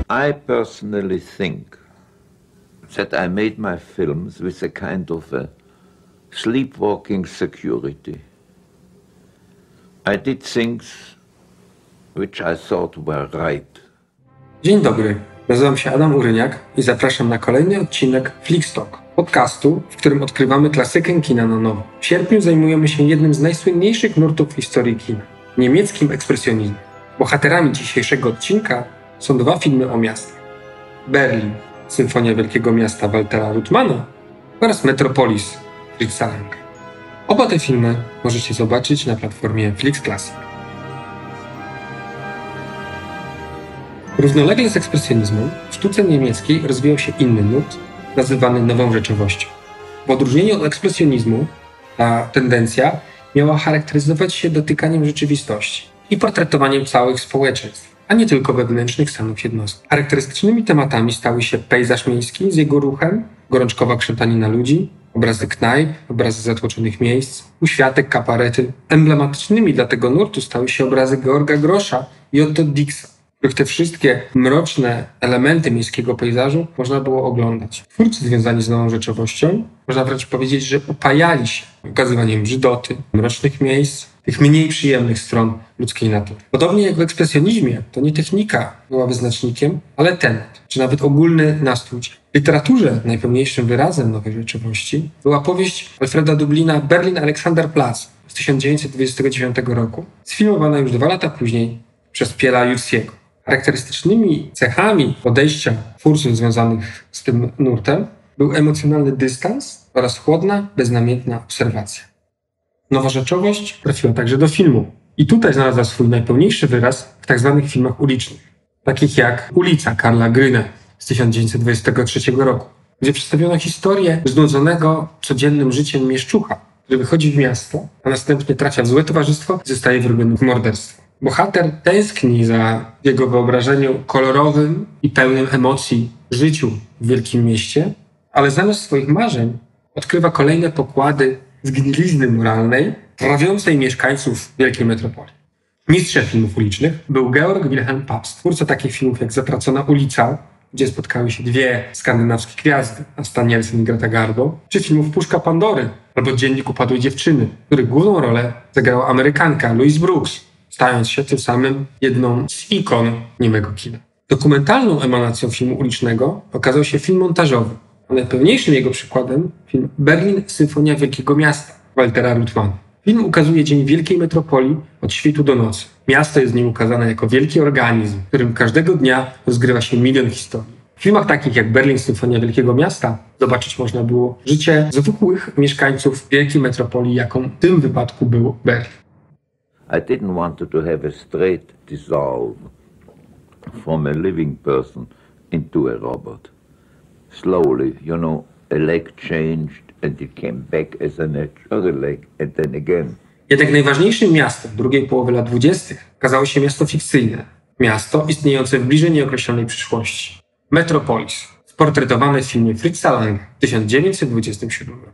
I personally think that I made my films with a kind of a sleepwalking security. I did things which I thought were right. Dzień dobry, nazywam się Adam Uryniak i zapraszam na kolejny odcinek Flickstock, podcastu, w którym odkrywamy klasykę kina na nowo. W sierpniu zajmujemy się jednym z najsłynniejszych nurtów w historii kina – niemieckim ekspresjonizmem. Bohaterami dzisiejszego odcinka są dwa filmy o miastach. Berlin, Symfonia Wielkiego Miasta Waltera Ruttmana oraz Metropolis Fritza Langa. Oba te filmy możecie zobaczyć na platformie Flix Classic. Równolegle z ekspresjonizmem w sztuce niemieckiej rozwijał się inny nurt, nazywany nową rzeczywistością. W odróżnieniu od ekspresjonizmu ta tendencja miała charakteryzować się dotykaniem rzeczywistości i portretowaniem całych społeczeństw, a nie tylko wewnętrznych stanów jednostki. Charakterystycznymi tematami stały się pejzaż miejski z jego ruchem, gorączkowa krzątanina ludzi, obrazy knajp, obrazy zatłoczonych miejsc, uświatek, kabarety. Emblematycznymi dla tego nurtu stały się obrazy Georga Grosza i Otto Dixa, w których te wszystkie mroczne elementy miejskiego pejzażu można było oglądać. Twórcy związani z nową rzeczywistością, można wręcz powiedzieć, że upajali się ukazywaniem brzydoty, mrocznych miejsc, tych mniej przyjemnych stron ludzkiej natury. Podobnie jak w ekspresjonizmie, to nie technika była wyznacznikiem, ale temat, czy nawet ogólny nastrój. W literaturze najpełniejszym wyrazem nowej rzeczywistości była powieść Alfreda Dublina Berlin Alexanderplatz z 1929 roku, sfilmowana już 2 lata później przez Piera Jussiego. Charakterystycznymi cechami podejścia twórców związanych z tym nurtem był emocjonalny dystans oraz chłodna, beznamiętna obserwacja. Nowa rzeczywistość trafiła także do filmu i tutaj znalazła swój najpełniejszy wyraz w tzw. filmach ulicznych, takich jak Ulica Karla Gryna z 1923 roku, gdzie przedstawiono historię znudzonego codziennym życiem mieszczucha, który wychodzi w miasto, a następnie trafia w złe towarzystwo i zostaje wrobiony w morderstwo. Bohater tęskni za w jego wyobrażeniu kolorowym i pełnym emocji życiu w wielkim mieście, ale zamiast swoich marzeń odkrywa kolejne pokłady zgnilizny moralnej, trawiącej mieszkańców wielkiej metropolii. Mistrzem filmów ulicznych był Georg Wilhelm Pabst, twórca takich filmów jak Zatracona ulica, gdzie spotkały się dwie skandynawskie gwiazdy, Asta Nielsen i Greta Garbo, czy filmów Puszka Pandory albo Dziennik upadłej dziewczyny, w których główną rolę zagrała Amerykanka Louise Brooks, stając się tym samym jedną z ikon niemego kina. Dokumentalną emanacją filmu ulicznego okazał się film montażowy, a najpełniejszym jego przykładem film Berlin, Symfonia Wielkiego Miasta Waltera Ruttmana. Film ukazuje dzień wielkiej metropolii od świtu do nocy. Miasto jest w nim ukazane jako wielki organizm, w którym każdego dnia rozgrywa się milion historii. W filmach takich jak Berlin, Symfonia Wielkiego Miasta zobaczyć można było życie zwykłych mieszkańców wielkiej metropolii, jaką w tym wypadku był Berlin. I didn't want to have a straight dissolve from a living person into a robot. Slowly, a leg changed and it came back as a natural leg and then again. Jednak najważniejszym miastem drugiej połowy lat 20. okazało się miasto fikcyjne. Miasto istniejące w bliżej nieokreślonej przyszłości. Metropolis, sportretowane w filmie Fritza Langa w 1927 roku.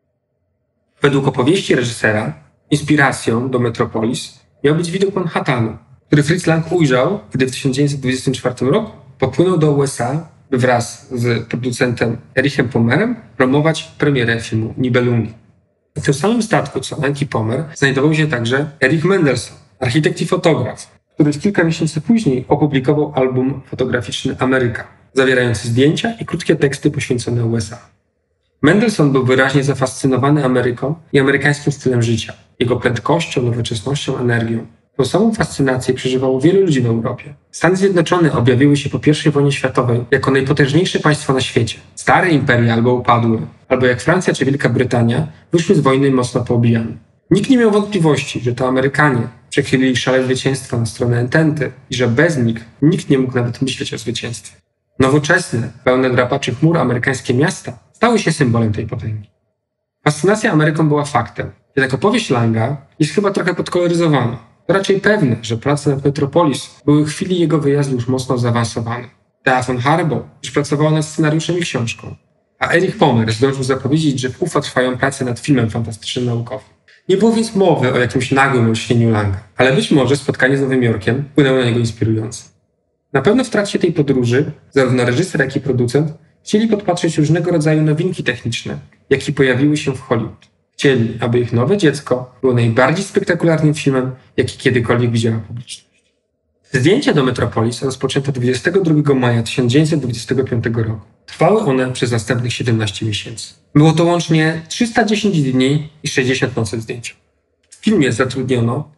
Według opowieści reżysera, inspiracją do Metropolis miał być widok Manhattanu, który Fritz Lang ujrzał, gdy w 1924 roku popłynął do USA, by wraz z producentem Erichem Pommerem promować premierę filmu Nibelungi. W tym samym statku co Lang i Pommer znajdował się także Erich Mendelsohn, architekt i fotograf, który kilka miesięcy później opublikował album fotograficzny Ameryka, zawierający zdjęcia i krótkie teksty poświęcone USA. Mendelssohn był wyraźnie zafascynowany Ameryką i amerykańskim stylem życia, jego prędkością, nowoczesnością, energią. Tą samą fascynację przeżywało wielu ludzi w Europie. Stany Zjednoczone objawiły się po I wojnie światowej jako najpotężniejsze państwo na świecie. Stare imperia albo upadły, albo jak Francja czy Wielka Brytania wyszły z wojny mocno poobijane. Nikt nie miał wątpliwości, że to Amerykanie przechylili szale zwycięstwa na stronę Ententy i że bez nich nikt nie mógł nawet myśleć o zwycięstwie. Nowoczesne, pełne drapaczy chmur amerykańskie miasta stały się symbolem tej potęgi. Fascynacja Ameryką była faktem, jednak opowieść Langa jest chyba trochę podkoloryzowana. To raczej pewne, że prace nad Metropolis były w chwili jego wyjazdu już mocno zaawansowane. Thea von Harbou już pracowała nad scenariuszem i książką, a Erich Pommer zdążył zapowiedzieć, że w UFA trwają prace nad filmem fantastycznym naukowym. Nie było więc mowy o jakimś nagłym olśnieniu Langa, ale być może spotkanie z Nowym Jorkiem wpłynęło na niego inspirująco. Na pewno w trakcie tej podróży zarówno reżyser, jak i producent chcieli podpatrzeć różnego rodzaju nowinki techniczne, jakie pojawiły się w Hollywood. Chcieli, aby ich nowe dziecko było najbardziej spektakularnym filmem, jaki kiedykolwiek widziała publiczność. Zdjęcia do Metropolis rozpoczęto 22 maja 1925 roku. Trwały one przez następnych 17 miesięcy. Było to łącznie 310 dni i 60 nocy zdjęcia. W filmie zatrudniono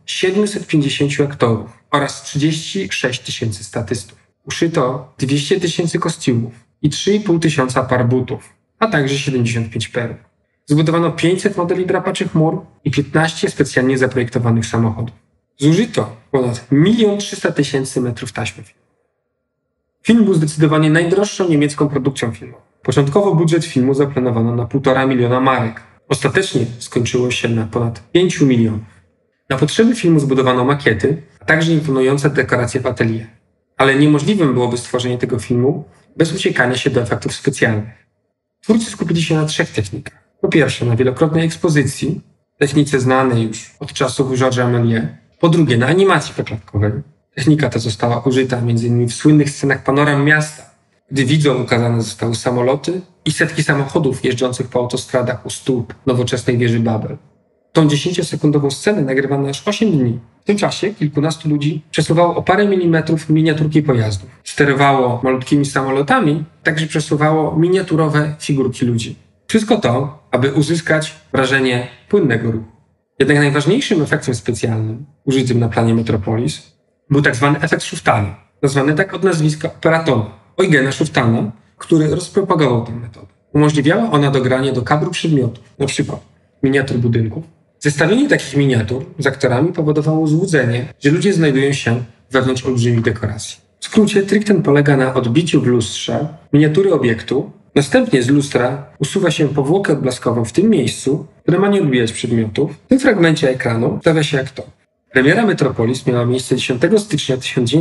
750 aktorów oraz 36 tysięcy statystów. Uszyto 200 tysięcy kostiumów i 3,5 tysiąca par butów, a także 75 peruk. Zbudowano 500 modeli drapaczy chmur i 15 specjalnie zaprojektowanych samochodów. Zużyto ponad 1 300 000 metrów taśmy filmowej. Film był zdecydowanie najdroższą niemiecką produkcją filmową. Początkowo budżet filmu zaplanowano na 1,5 miliona marek. Ostatecznie skończyło się na ponad 5 milionów. Na potrzeby filmu zbudowano makiety, a także imponujące dekoracje w atelier. Ale niemożliwym byłoby stworzenie tego filmu bez uciekania się do efektów specjalnych. Twórcy skupili się na 3 technikach. Po pierwsze, na wielokrotnej ekspozycji, technice znanej już od czasów Georgesa Méliès. Po drugie, na animacji poklatkowej. Technika ta została użyta m.in. w słynnych scenach panoram miasta, gdy widzom ukazane zostały samoloty i setki samochodów jeżdżących po autostradach u stóp nowoczesnej wieży Babel. Tą 10-sekundową scenę nagrywano aż 8 dni. W tym czasie kilkunastu ludzi przesuwało o parę milimetrów miniaturki pojazdów. Sterowało malutkimi samolotami, także przesuwało miniaturowe figurki ludzi. Wszystko to, aby uzyskać wrażenie płynnego ruchu. Jednak najważniejszym efektem specjalnym użytym na planie Metropolis był tak zwany efekt Schuftana, nazwany tak od nazwiska operatona, Eugena Schuftana, który rozpropagował tę metodę. Umożliwiała ona dogranie do kadru przedmiotów, np. miniatur budynków. Zestawienie takich miniatur z aktorami powodowało złudzenie, że ludzie znajdują się wewnątrz olbrzymich dekoracji. W skrócie trik ten polega na odbiciu w lustrze miniatury obiektu. Następnie z lustra usuwa się powłokę odblaskową w tym miejscu, które ma nie odbijać przedmiotów. W tym fragmencie ekranu stawia się aktor. Premiera Metropolis miała miejsce 10 stycznia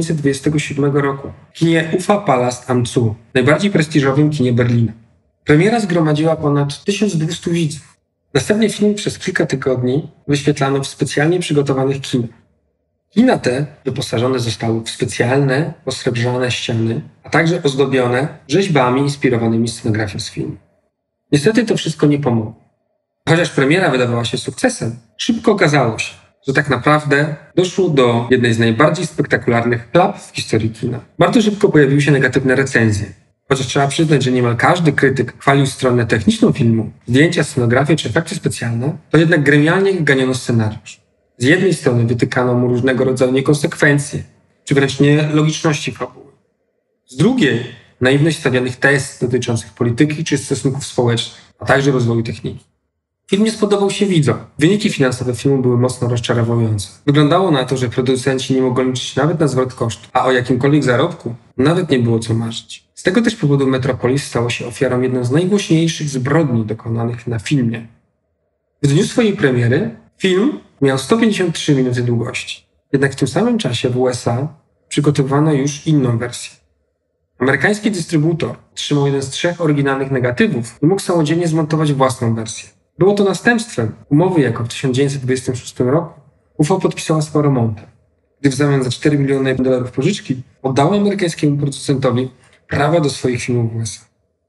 1927 roku w kinie Ufa Palast am Zoo, najbardziej prestiżowym kinie Berlina. Premiera zgromadziła ponad 1200 widzów. Następnie film przez kilka tygodni wyświetlano w specjalnie przygotowanych kinach. Kina te wyposażone zostały w specjalne, posrebrzane ściany, a także ozdobione rzeźbami inspirowanymi scenografią z filmu. Niestety to wszystko nie pomogło. Chociaż premiera wydawała się sukcesem, szybko okazało się, że tak naprawdę doszło do jednej z najbardziej spektakularnych klap w historii kina. Bardzo szybko pojawiły się negatywne recenzje. Chociaż trzeba przyznać, że niemal każdy krytyk chwalił stronę techniczną filmu, zdjęcia, scenografię czy efekty specjalne, to jednak gremialnie ganiono scenariusz. Z jednej strony wytykano mu różnego rodzaju niekonsekwencje, czy wręcz nielogiczności fabuły. Z drugiej naiwność stawianych tez dotyczących polityki czy stosunków społecznych, a także rozwoju techniki. Film nie spodobał się widzom. Wyniki finansowe filmu były mocno rozczarowujące. Wyglądało na to, że producenci nie mogą liczyć nawet na zwrot kosztów, a o jakimkolwiek zarobku nawet nie było co marzyć. Z tego też powodu Metropolis stało się ofiarą jedną z najgłośniejszych zbrodni dokonanych na filmie. W dniu swojej premiery film miał 153 minuty długości. Jednak w tym samym czasie w USA przygotowano już inną wersję. Amerykański dystrybutor trzymał jeden z 3 oryginalnych negatywów i mógł samodzielnie zmontować własną wersję. Było to następstwem umowy, jaką w 1926 roku UFO podpisała z Paramountem, gdy w zamian za $4 miliony pożyczki oddała amerykańskiemu producentowi prawa do swoich filmów w USA.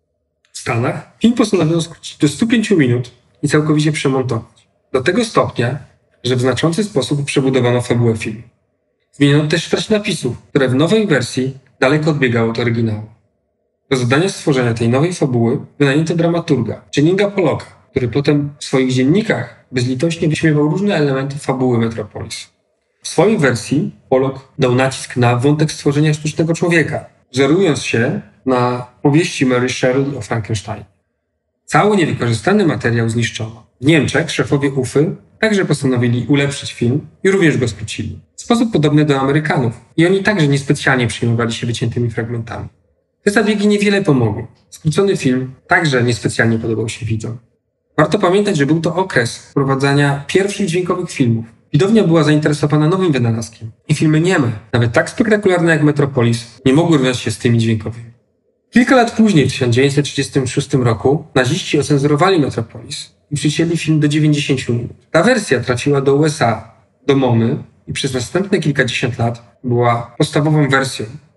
W Stanach film postanowiono skrócić do 105 minut i całkowicie przemontować. Do tego stopnia, że w znaczący sposób przebudowano fabułę filmu. Zmieniono też treść napisów, które w nowej wersji daleko odbiegały od oryginału. Do zadania stworzenia tej nowej fabuły wynajęto dramaturga, Channinga Pollocka, który potem w swoich dziennikach bezlitośnie wyśmiewał różne elementy fabuły Metropolis. W swojej wersji Pollock dał nacisk na wątek stworzenia sztucznego człowieka, wzorując się na powieści Mary Shelley o Frankenstein. Cały niewykorzystany materiał zniszczono. W Niemczech szefowie UFY także postanowili ulepszyć film i również go skrócili. W sposób podobny do Amerykanów. I oni także niespecjalnie przejmowali się wyciętymi fragmentami. Te zabiegi niewiele pomogły. Skrócony film także niespecjalnie podobał się widzom. Warto pamiętać, że był to okres wprowadzania pierwszych dźwiękowych filmów. Widownia była zainteresowana nowym wynalazkiem. I filmy nieme, nawet tak spektakularne jak Metropolis, nie mogły równać się z tymi dźwiękowymi. Kilka lat później, w 1936 roku, naziści ocenzurowali Metropolis i przycięli film do 90 minut. Ta wersja trafiła do USA, do MoMy i przez następne kilkadziesiąt lat była podstawową wersją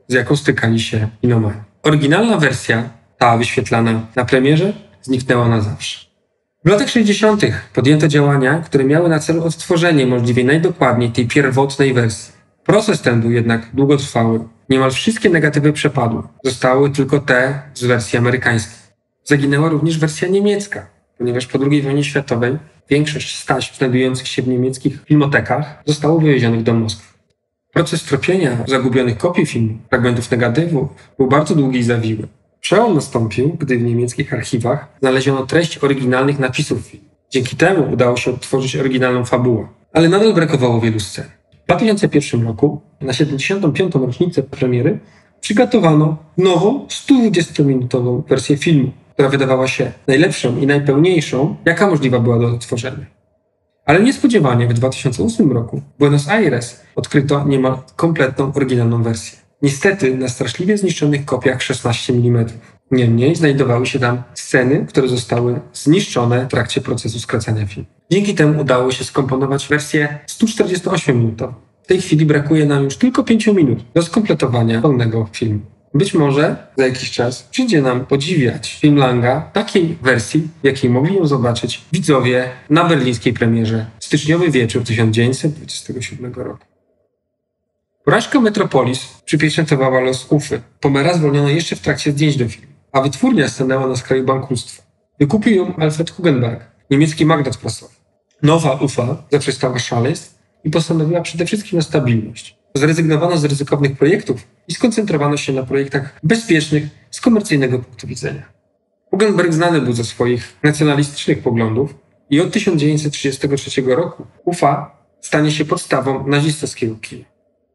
z jaką stykali się kinomani. Oryginalna wersja, ta wyświetlana na premierze, zniknęła na zawsze. W latach 60. podjęto działania, które miały na celu odtworzenie możliwie najdokładniej tej pierwotnej wersji. Proces ten był jednak długotrwały. Niemal wszystkie negatywy przepadły. Zostały tylko te z wersji amerykańskiej. Zaginęła również wersja niemiecka, ponieważ po II wojnie światowej większość z taśm znajdujących się w niemieckich filmotekach zostało wywiezionych do Moskwy. Proces tropienia zagubionych kopii filmu, fragmentów negatywów, był bardzo długi i zawiły. Przełom nastąpił, gdy w niemieckich archiwach znaleziono treść oryginalnych napisów filmu. Dzięki temu udało się odtworzyć oryginalną fabułę, ale nadal brakowało wielu scen. W 2001 roku, na 75. rocznicę premiery, przygotowano nową, 120-minutową wersję filmu, która wydawała się najlepszą i najpełniejszą, jaka możliwa była do odtworzenia. Ale niespodziewanie w 2008 roku w Buenos Aires odkryto niemal kompletną, oryginalną wersję. Niestety na straszliwie zniszczonych kopiach 16 mm. Niemniej znajdowały się tam sceny, które zostały zniszczone w trakcie procesu skracania filmu. Dzięki temu udało się skomponować wersję 148-minutową. W tej chwili brakuje nam już tylko 5 minut do skompletowania pełnego filmu. Być może za jakiś czas przyjdzie nam podziwiać film Langa w takiej wersji, w jakiej mogli ją zobaczyć widzowie na berlińskiej premierze w styczniowy wieczór 1927 roku. Porażka Metropolis przypieczętowała los Ufy. Pomera zwolniono jeszcze w trakcie zdjęć do filmu, a wytwórnia stanęła na skraju bankructwa. Wykupił ją Alfred Hugenberg, niemiecki magnat prasowy. Nowa Ufa zaprzestała szaleństw i postanowiła przede wszystkim na stabilność. Zrezygnowano z ryzykownych projektów i skoncentrowano się na projektach bezpiecznych z komercyjnego punktu widzenia. Hugenberg znany był ze swoich nacjonalistycznych poglądów i od 1933 roku Ufa stanie się podstawą nazistowskiego kina.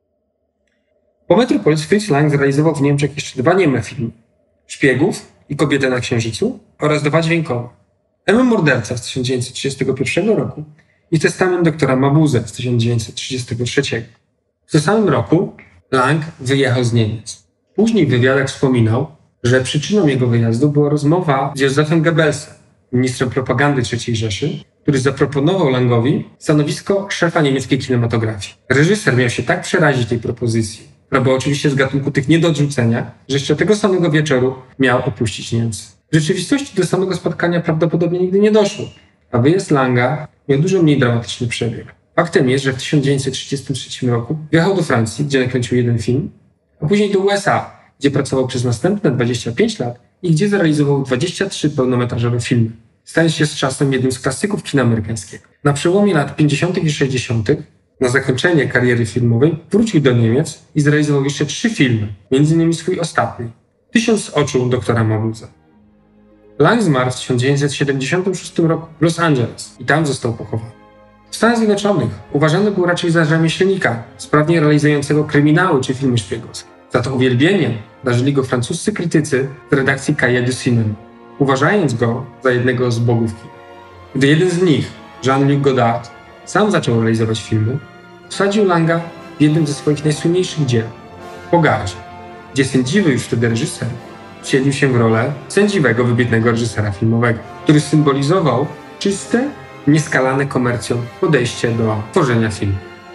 Po Metropolis Fritz Lang zrealizował w Niemczech jeszcze 2 nieme filmy: Szpiegów i Kobietę na Księżycu oraz 2 dźwiękowe: M. Morderca z 1931 roku i Testament doktora Mabuse z 1933. W tym samym roku Lang wyjechał z Niemiec. Później w wywiadach wspominał, że przyczyną jego wyjazdu była rozmowa z Józefem Goebbelsem, ministrem propagandy III Rzeszy, który zaproponował Langowi stanowisko szefa niemieckiej kinematografii. Reżyser miał się tak przerazić tej propozycji, która była oczywiście z gatunku tych nie do odrzucenia, że jeszcze tego samego wieczoru miał opuścić Niemcy. W rzeczywistości do samego spotkania prawdopodobnie nigdy nie doszło, a wyjazd Langa miał dużo mniej dramatyczny przebieg. Faktem jest, że w 1933 roku wjechał do Francji, gdzie nakręcił 1 film, a później do USA, gdzie pracował przez następne 25 lat i gdzie zrealizował 23 pełnometrażowe filmy, stając się z czasem jednym z klasyków kina amerykańskiego. Na przełomie lat 50. i 60. na zakończenie kariery filmowej wrócił do Niemiec i zrealizował jeszcze 3 filmy, m.in. swój ostatni, 1000 oczu doktora Mabuse. Lang zmarł w 1976 roku w Los Angeles i tam został pochowany. W Stanach Zjednoczonych uważany był raczej za rzemieślnika, sprawnie realizującego kryminały czy filmy szpiegowskie. Za to uwielbieniem darzyli go francuscy krytycy z redakcji Cahiers du Cinéma, uważając go za jednego z bogów kina. Gdy jeden z nich, Jean-Luc Godard, sam zaczął realizować filmy, wsadził Langa w jednym ze swoich najsłynniejszych dzieł, Pogardzie, gdzie sędziwy już wtedy reżyser wcielił się w rolę sędziwego, wybitnego reżysera filmowego, który symbolizował czyste, nieskalane komercją podejście do tworzenia filmu.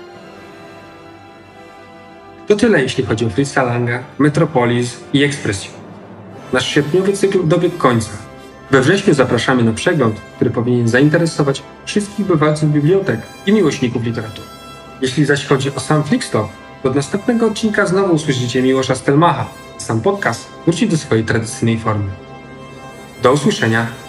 To tyle, jeśli chodzi o Fritza Langa, Metropolis i Ekspresję. Nasz sierpniowy cykl dobiegł końca. We wrześniu zapraszamy na przegląd, który powinien zainteresować wszystkich bywalców bibliotek i miłośników literatury. Jeśli zaś chodzi o sam Flickstop, to od następnego odcinka znowu usłyszycie Miłosza Stelmacha. Sam podcast wróci do swojej tradycyjnej formy. Do usłyszenia.